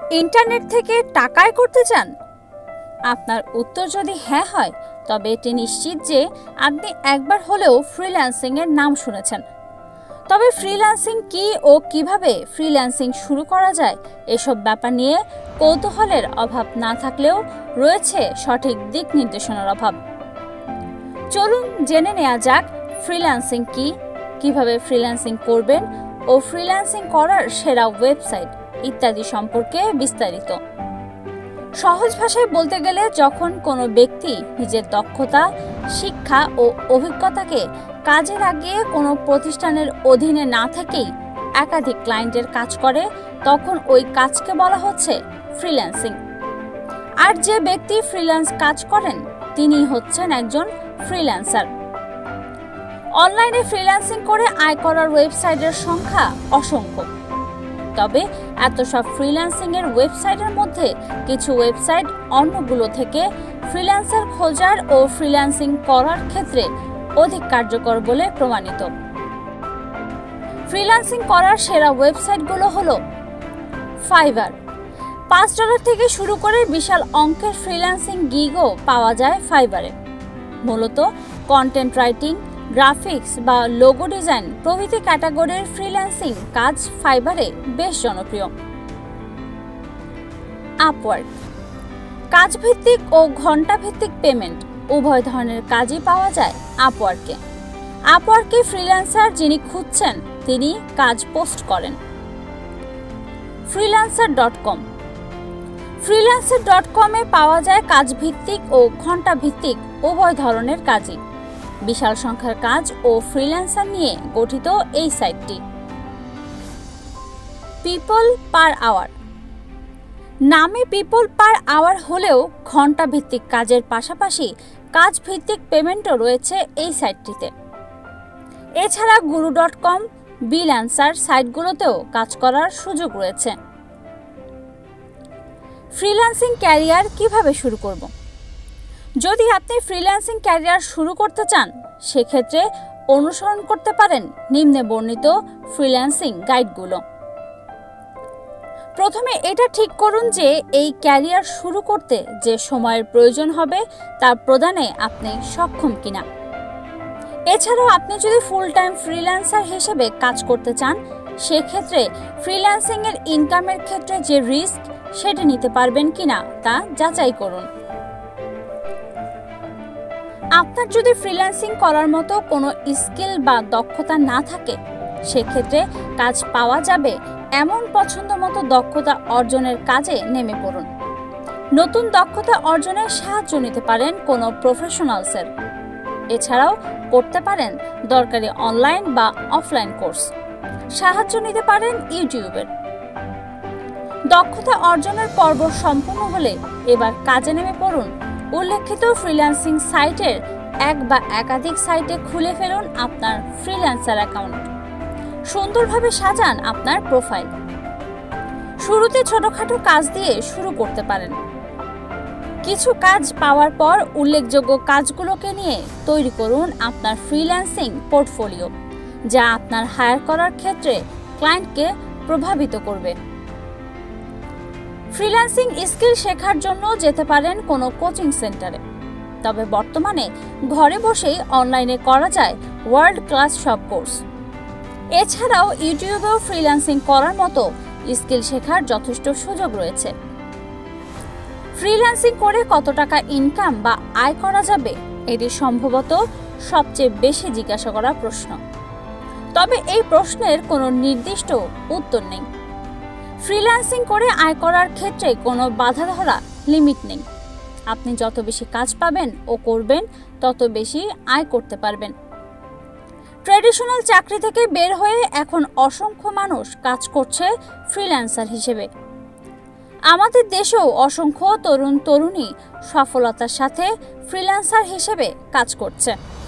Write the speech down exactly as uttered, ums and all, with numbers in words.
Internet থেকে টাকা আয় করতে চান? আপনার উত্তর যদি হ্যাঁ হয়, তবে এটি নিশ্চিত যে আপনি একবার হলেও ফ্রিল্যান্সিং এর নাম শুনেছেন। তবে ফ্রিল্যান্সিং কি ও কিভাবে ফ্রিল্যান্সিং শুরু করা যায়, এসব ব্যাপার নিয়ে কৌতূহলের অভাব না থাকলেও রয়েছে সঠিক দিক নির্দেশনার অভাব। চলুন জেনে নেওয়া যাক ফ্রিল্যান্সিং কি, কিভাবে ফ্রিল্যান্সিং করবেন ও ফ্রিল্যান্সিং করার সেরা ওয়েবসাইট ইত্যাদি সম্পর্কে বিস্তারিত। সহজ ভাষায় বলতে গেলে, যখন কোনো ব্যক্তি নিজের দক্ষতা, শিক্ষা ও অভিজ্ঞতাকে কাজে লাগিয়ে কোনো প্রতিষ্ঠানের অধীনে না থেকেই একাধিক ক্লায়েন্টের কাজ করে, তখন ওই কাজকে বলা হচ্ছে ফ্রিল্যান্সিং। আর যে ব্যক্তি ফ্রিল্যান্স কাজ করেন, তিনি হচ্ছেন একজন ফ্রিল্যান্সার। অনলাইনে ফ্রিল্যান্সিং করে আয় করার ওয়েবসাইটের সংখ্যা অসংখ্য। তবে এত সব ফ্রিল্যান্সিং এর ওয়েবসাইটের মধ্যে কিছু ওয়েবসাইট অন্যগুলো থেকে ফ্রিল্যান্সার খোঁজার ও ফ্রিল্যান্সিং করার ক্ষেত্রে অধিক কার্যকর বলে প্রমাণিত। ফ্রিল্যান্সিং করার সেরা ওয়েবসাইটগুলো হলো ফাইবার। পাঁচ ডলার থেকে শুরু করে বিশাল অঙ্কের ফ্রিল্যান্সিং গিগও পাওয়া যায় ফাইবারে। মূলত কন্টেন্ট রাইটিং, গ্রাফিক্স বা লোগো ডিজাইন প্রভৃতি ক্যাটাগরির ফ্রিল্যান্সিং কাজ ফাইবারে বেশ জনপ্রিয়। আপওয়ার্ক। কাজভিত্তিক ও ঘন্টাভিত্তিক পেমেন্ট উভয় ধরনের কাজই পাওয়া যায় আপওয়ার্কে। আপওয়ার্কে ফ্রিল্যান্সার যিনি খুঁজছেন, তিনি কাজ পোস্ট করেন। Freelancer dot com. Freelancer dot কমে পাওয়া যায় কাজভিত্তিক ও ঘন্টাভিত্তিক উভয় ধরনের কাজই। বিশাল সংখ্যার কাজ ও ফ্রিল্যান্সার নিয়ে গঠিত এই সাইটটি। People per hour. নামে পিপল পার আওয়ার হলেও ঘন্টা ভিত্তিক কাজের পাশাপাশি কাজ ভিত্তিক পেমেন্টও রয়েছে এই সাইটটিতে। এছাড়া গুরু ডট কম, বিল অ্যান্সার সাইটগুলোতেও কাজ করার সুযোগ রয়েছে। ফ্রিল্যান্সিং ক্যারিয়ার কিভাবে শুরু করব? যদি আপনি ফ্রিল্যান্সিং ক্যারিয়ার শুরু করতে চান, সেক্ষেত্রে অনুসরণ করতে পারেন নিম্নে বর্ণিত ফ্রিল্যান্সিং গাইডগুলো। প্রথমে এটা ঠিক করুন যে এই ক্যারিয়ার শুরু করতে যে সময়ের প্রয়োজন হবে তা প্রদানে আপনি সক্ষম কিনা। এছাড়াও আপনি যদি ফুল টাইম ফ্রিল্যান্সার হিসেবে কাজ করতে চান, সেক্ষেত্রে ফ্রিল্যান্সিং এর ইনকামের ক্ষেত্রে যে রিস্ক, সেটা নিতে পারবেন কিনা তা যাচাই করুন। আপনার যদি ফ্রিল্যান্সিং করার মতো কোনো স্কিল বা দক্ষতা না থাকে, সেক্ষেত্রে কাজ পাওয়া যাবে এমন পছন্দ মতো দক্ষতা অর্জনের কাজে নেমে পড়ুন। নতুন দক্ষতা অর্জনের সাহায্য নিতে পারেন কোনো প্রফেশনালসের। এছাড়াও করতে পারেন দরকারি অনলাইন বা অফলাইন কোর্স। সাহায্য নিতে পারেন ইউটিউবের। দক্ষতা অর্জনের পর্ব সম্পূর্ণ হলে এবার কাজে নেমে পড়ুন। উল্লেখিত ফ্রিল্যান্সিং সাইটের এক বা একাধিক সাইটে খুলে ফেলুন আপনার ফ্রিল্যান্সার অ্যাকাউন্ট। সুন্দরভাবে সাজান আপনার প্রোফাইল। শুরুতে ছোটখাটো কাজ দিয়ে শুরু করতে পারেন। কিছু কাজ পাওয়ার পর উল্লেখযোগ্য কাজগুলোকে নিয়ে তৈরি করুন আপনার ফ্রিল্যান্সিং পোর্টফোলিও, যা আপনার হায়ার করার ক্ষেত্রে ক্লায়েন্টকে প্রভাবিত করবে। ফ্রিল্যান্সিং স্কিল শেখার জন্য যেতে পারেন কোনো কোচিং সেন্টারে। তবে বর্তমানে ঘরে বসেই অনলাইনে করা যায় ওয়ার্ল্ড ক্লাস সব কোর্স। এছাড়াও ইউটিউবেও ফ্রিল্যান্সিং করার মতো স্কিল শেখার যথেষ্ট সুযোগ রয়েছে। ফ্রিল্যান্সিং করে কত টাকা ইনকাম বা আয় করা যাবে, এটি সম্ভবত সবচেয়ে বেশি জিজ্ঞাসা করা প্রশ্ন। তবে এই প্রশ্নের কোনো নির্দিষ্ট উত্তর নেই। ফ্রিল্যান্সিং করে আয় করার ক্ষেত্রে কোনো বাধা ধরা লিমিট নেই। আপনি যত বেশি কাজ পাবেন ও করবেন, তত বেশি আয় করতে পারবেন। ট্র্যাডিশনাল চাকরি থেকে বের হয়ে এখন অসংখ্য মানুষ কাজ করছে ফ্রিল্যান্সার হিসেবে। আমাদের দেশেও অসংখ্য তরুণ তরুণী সফলতার সাথে ফ্রিল্যান্সার হিসেবে কাজ করছে।